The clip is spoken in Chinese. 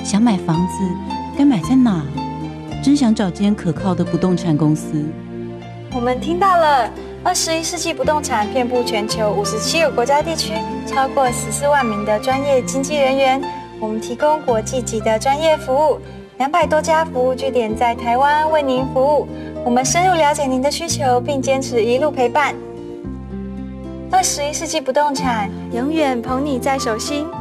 想买房子，该买在哪？真想找间可靠的不动产公司。 我们听到了，21世纪不动产遍布全球57个国家地区，超过14万名的专业经纪人员。我们提供国际级的专业服务，200多家服务据点在台湾为您服务。我们深入了解您的需求，并坚持一路陪伴。21世纪不动产永远捧你在手心。